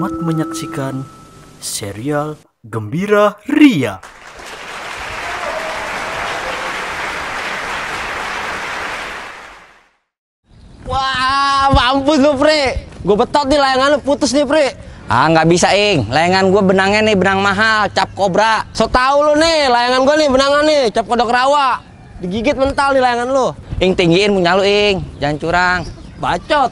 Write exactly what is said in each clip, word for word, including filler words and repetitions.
Selamat menyaksikan serial Gembira Ria. Wah, mampus lu, Pri. Gue betot nih layangan lu putus nih, Pri. Ah, nggak bisa, Ing. Layangan gue benangnya nih, benang mahal, cap kobra. So tau lu nih, layangan gue nih benangan nih, cap kodok rawa. Digigit mental nih layangan lu. Ing, tinggiin punya lu, Ing. Jangan curang. Bacot.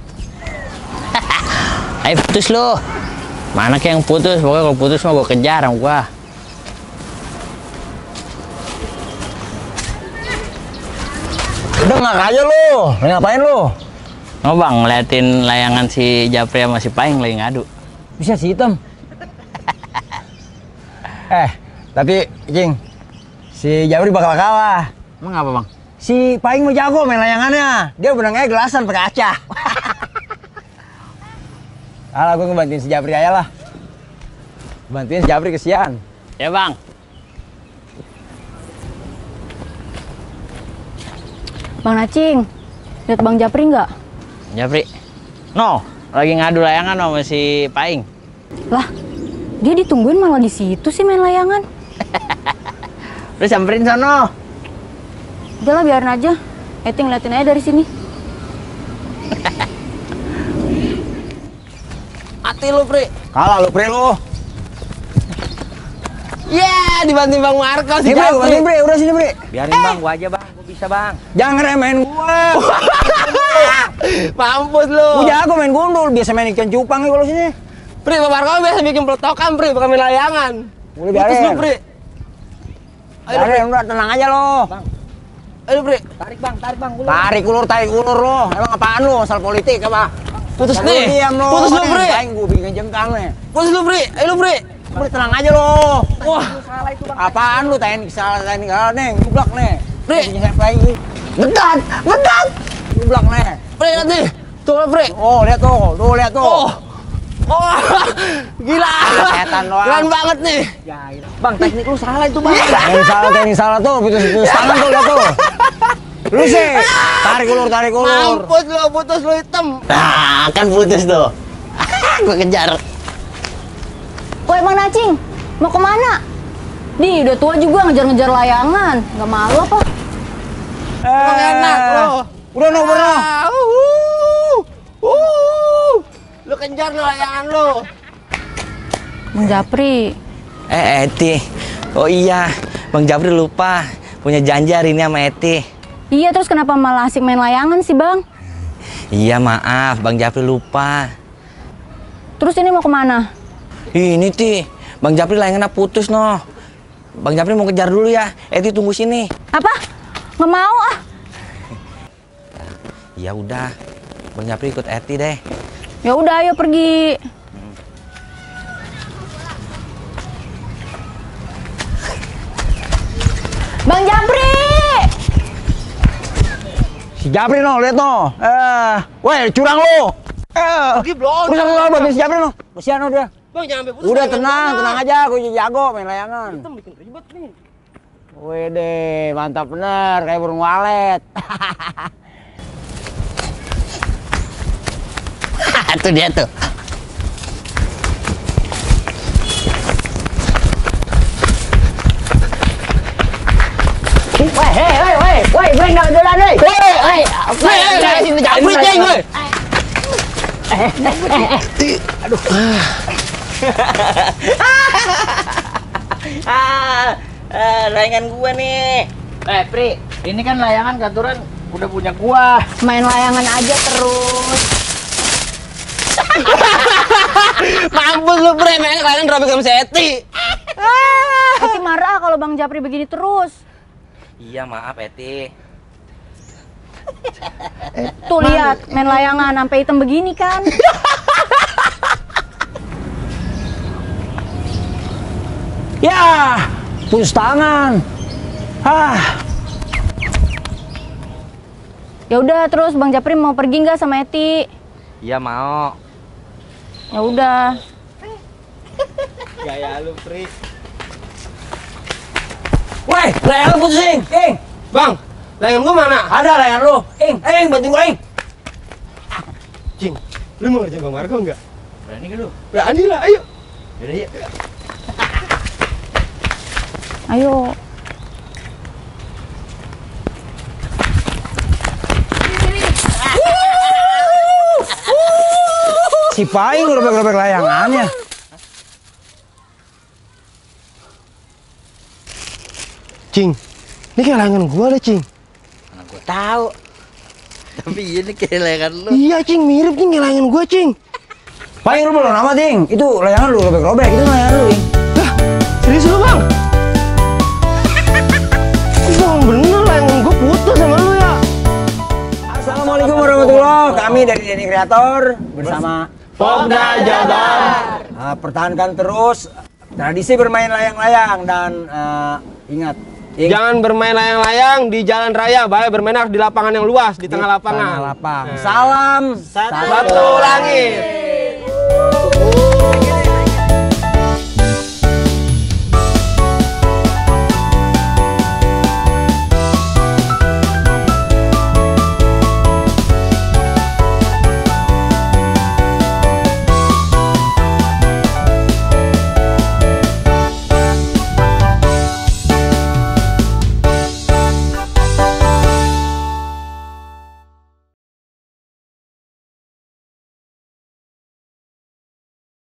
Ayo putus lu. Mana kayak yang putus? Pokoknya kalau putus mah gue kejar sama gua. Udah nggak aja lu, lagi ngapain lu? Oh bang, ngeliatin layangan si Japri sama si Paing lagi ngadu. Bisa si hitam. eh, tapi Cing, si Jabri bakal kalah. Emang apa bang? Si Paing mau jago main layangannya. Dia benangnya gelasan pakai acah. Alah, gue ngebantuin si Jabri aja lah. Bantuin si Jabri, kesian. Ya bang. Bang Nacing, lihat Bang Japri nggak? Japri, no, lagi ngadu layangan sama si Paing. Lah, dia ditungguin malah di situ sih main layangan. Lu samperin sono. Udah lah, biarin aja. Eti ngeliatin aja dari sini. Mati lu, Pri. Kalah lu, Pri lu. Ya, yeah, dibanting Bang Marco si Nih, Pri, Japri. bantuin, Pri. Udah sini, Pri. Biarin eh. bang, gua aja bang, gua bisa bang. Jangan ngeremehin gua. Mampus lu. Gua jago main gundul, biasa main ikan cupang nih kalau sini. Pri, Bang Marco biasa bikin peletokan, Pri, bukan main layangan. Boleh Putus biarin. lu, Pri. Ayo, Pri. Biarin, udah tenang aja lo. Bang. Ayo, Pri. Tarik bang, tarik bang. Gua Tarik ulur, tarik ulur lo. Emang apaan lo? Masalah politik apa? Putus Jangan nih. lu diam lo. Putus lu, Nih, Pri. Paling gua bikin jengkang nih. Putus lu, Pri. Ayo lu, Pri. Pri, tenang aja lo. Wah, Apaan lu? Teknik salah, teknik salah nih. Gublak nih. Pri. lagi. Bedat, bedat. Gublak nih. Pri, lihat nih. Tuh, Pri. Oh, lihat tuh. Tuh, lihat tuh. Oh. Oh, gila. Setan doang. Keren banget nih. Bang, teknik lu salah itu bang. Teknik salah, teknik salah tuh. Putus, putus tangan tuh, lihat tuh. Lu sih. Tarik ulur, tarik ulur. Mampus lu, putus lu hitam. Nah, kan putus tuh. Gua kejar. Woi Bang Nacing, mau kemana? Nih, udah tua juga ngejar-ngejar layangan. Nggak malu apa? Emang enak lo. Udah no, udah no. Ah, uhuh. Uhuh. Lu kejar lu layangan lu. Bang Japri, Eh, Eti. Oh iya, Bang Japri lupa punya janji hari ini sama Eti. iya terus kenapa malah asik main layangan sih Bang? Iya maaf, Bang Japri lupa. Terus ini mau kemana? Ini Ti, Bang Japri layangannya putus noh. Bang Japri mau kejar dulu ya. Eti tunggu sini. Apa? Nggak mau ah. Ya udah, Bang Japri ikut Eti deh. Ya udah, ayo pergi. Bang Japri! Si Japri no, lihat no. Eh, weh, curang lu. Eh, Pergi belum. udah udah bantuin si Japri no. Kesian no dia. Bang, jangan sampai putus. Udah layangan tenang, gua. tenang aja. Gue jago main layangan. Hitam bikin ribet nih. Wede, mantap bener, kayak burung walet. Tuh dia tuh. Weh, hei, hei, weh, weh, gue nggak jalan deh. Weh, weh, weh, weh, sini Japri ceng, weh. Ah, ah, layangan gua nih. Eh, Pri, ini kan layangan katuran udah punya gua. Main layangan aja terus. Mampus lu, Pri. Main layangan robek sama si Eti. Eti marah kalau Bang Japri begini terus. Iya maaf Eti. Tuh lihat, main layangan sampai hitam begini kan. Ya, putus tangan. Ah, Ya udah, terus Bang Japri mau pergi nggak sama Eti? Iya mau. Ya udah. Gaya lu, Pri. weh, layangan lu putus, Ing. Ing, Bang, layangan gua mana? ada layangan lu. Ing, eh, Ing, bantuin gua, Ing. Cing, lu mau ngerjain Bang Marco enggak? Berani kan lu? Berani lah, ayo. Yaudah, yuk. Ayo. Si Pai ngerobek-robek layangannya. Cing, ini kayak layangan gua deh, Cing. Mana gua tahu. Tapi ini kayak layangan lu. Iya, Cing, mirip Cing kayak layangan gua, Cing. Pai lu belum nama, Ding. Itu layangan lu robek-robek, itu layangan lu, Ding. Lah, serius lu, Bang? Bang, bener layangan gua putus sama lu ya. Assalamualaikum warahmatullahi wabarakatuh. Kami dari Denny Kreator bersama Popda Jabar. uh, pertahankan terus tradisi bermain layang-layang dan uh, ingat, ingat Jangan bermain layang-layang di jalan raya, baik bermain harus di lapangan yang luas, di, tengah lapangan. Tengah lapang. Salam Satu langit.